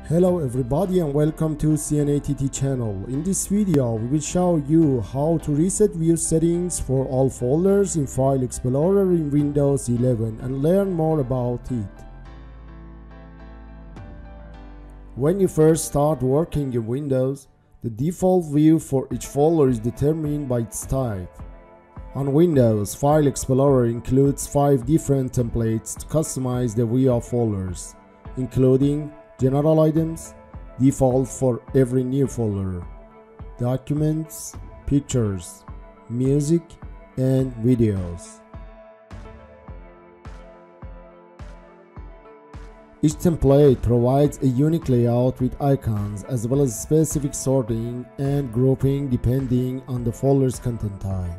Hello everybody and welcome to CNATT channel. In this video we will show you how to reset view settings for all folders in File Explorer in Windows 11 and learn more about it. When you first start working in Windows, the default view for each folder is determined by its type. On Windows, File Explorer includes 5 different templates to customize the view of folders, including General items, default for every new folder, documents, pictures, music, and videos. Each template provides a unique layout with icons as well as specific sorting and grouping depending on the folder's content type.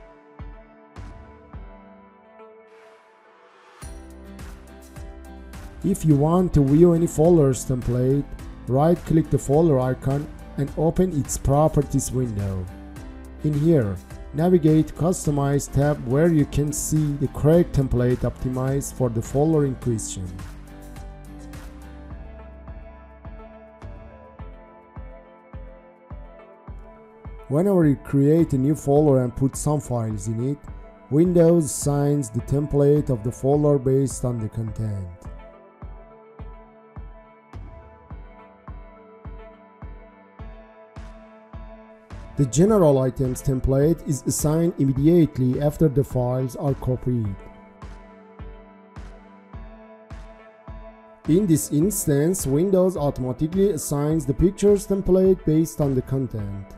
If you want to view any folder's template, right-click the folder icon and open its properties window. In here, navigate to Customize tab where you can see the correct template optimized for the folder in question. Whenever you create a new folder and put some files in it, Windows assigns the template of the folder based on the content. The General Items template is assigned immediately after the files are copied. In this instance, Windows automatically assigns the Pictures template based on the content.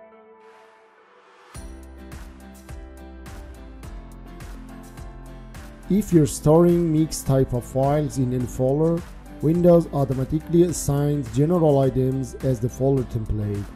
If you're storing mixed type of files in any folder, Windows automatically assigns General Items as the folder template.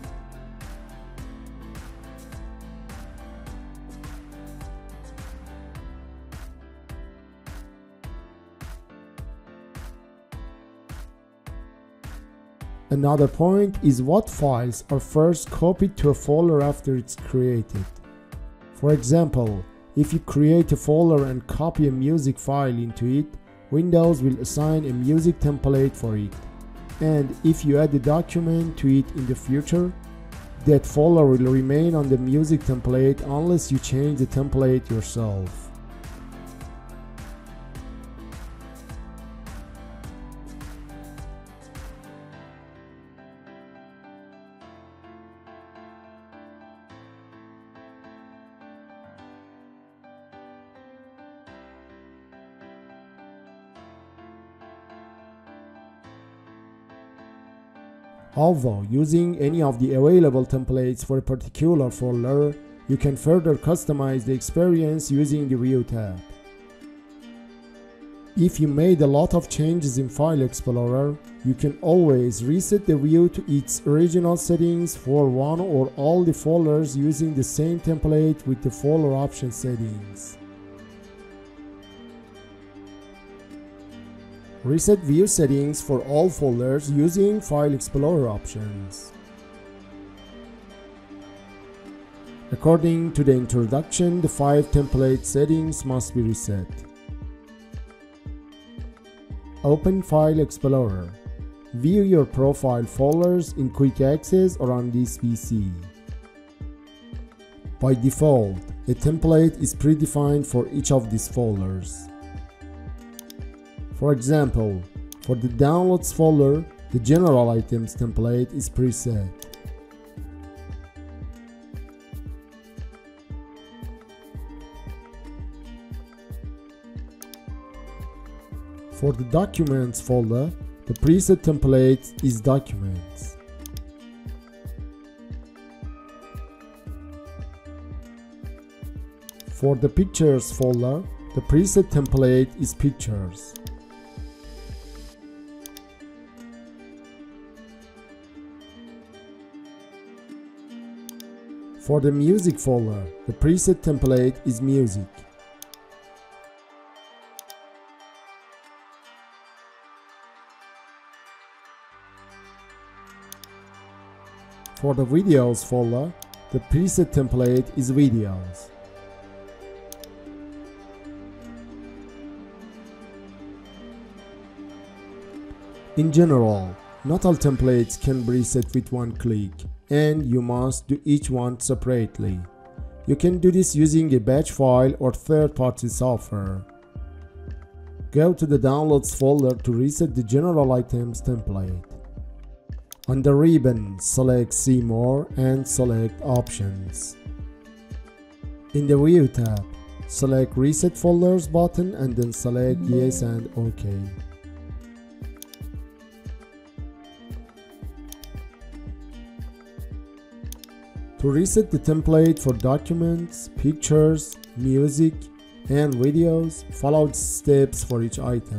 Another point is what files are first copied to a folder after it's created. For example, if you create a folder and copy a music file into it, Windows will assign a music template for it. And if you add a document to it in the future, that folder will remain on the music template unless you change the template yourself. Although using any of the available templates for a particular folder, you can further customize the experience using the View tab. If you made a lot of changes in File Explorer, you can always reset the view to its original settings for one or all the folders using the same template with the folder option settings. Reset view settings for all folders using File Explorer options. According to the introduction, the 5 template settings must be reset. Open File Explorer. View your profile folders in Quick Access or on this PC. By default, a template is predefined for each of these folders. For example, for the Downloads folder, the General Items template is preset. For the Documents folder, the preset template is Documents. For the Pictures folder, the preset template is Pictures. For the Music folder, the preset template is Music. For the Videos folder, the preset template is Videos. In general, Not all templates can be reset with one click, and you must do each one separately. You can do this using a batch file or third-party software. Go to the Downloads folder to reset the General Items template. On the ribbon, select See More and select Options. In the View tab, select Reset Folders button and then select Yes and OK. To reset the template for documents, pictures, music, and videos, follow the steps for each item.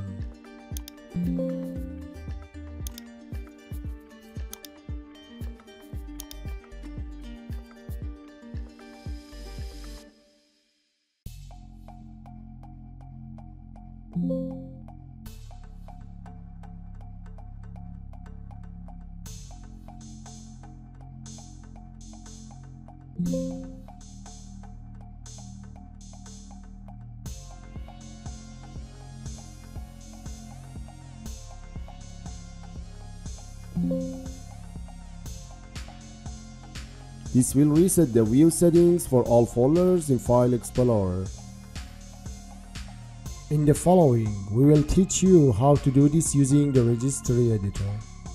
This will reset the view settings for all folders in File Explorer. In the following, we will teach you how to do this using the Registry editor.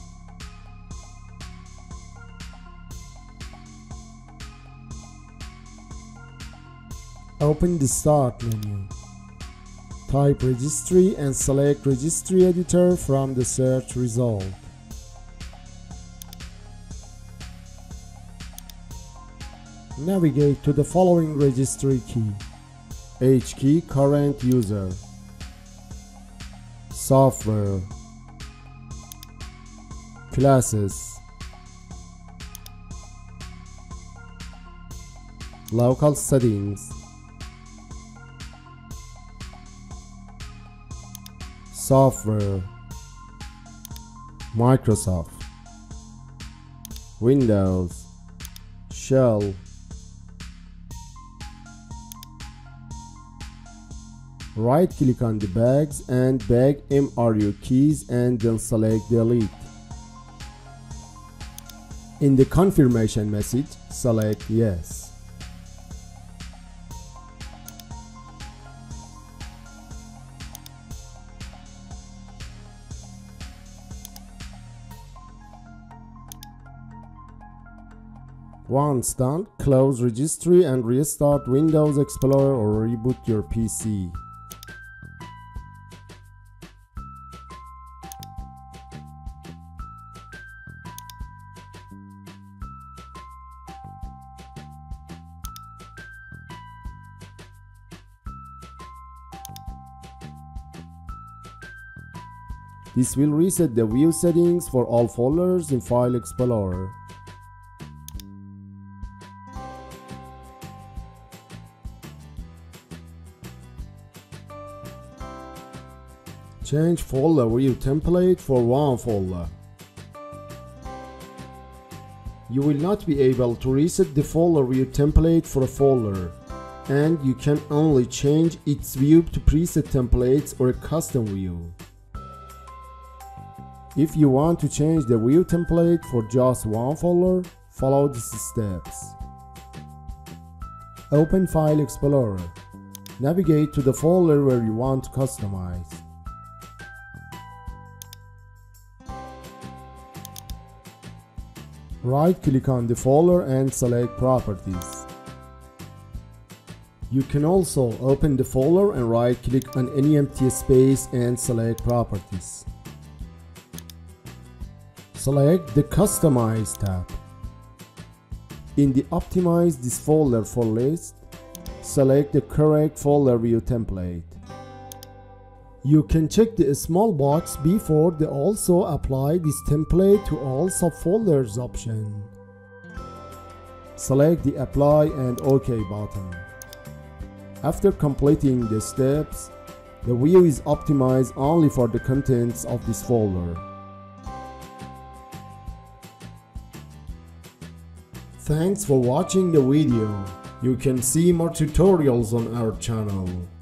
Open the Start menu. Type Registry and select Registry Editor from the search result. Navigate to the following registry key: H key current user, software, classes, local settings, software, Microsoft, Windows, Shell. Right-click on the bags and bag MRU keys and then select Delete. In the confirmation message, select Yes. Once done, close Registry and restart Windows Explorer or reboot your PC. This will reset the view settings for all folders in File Explorer. Change folder view template for one folder. You will not be able to reset the folder view template for a folder, and you can only change its view to preset templates or a custom view. If you want to change the view template for just one folder, follow these steps. Open File Explorer. Navigate to the folder where you want to customize. Right-click on the folder and select Properties. You can also open the folder and right-click on any empty space and select Properties. Select the Customize tab. In the Optimize this folder for list, select the correct folder view template. You can check the small box before the Also apply this template to all subfolders option. Select the Apply and OK button. After completing the steps, the view is optimized only for the contents of this folder. Thanks for watching the video. You can see more tutorials on our channel.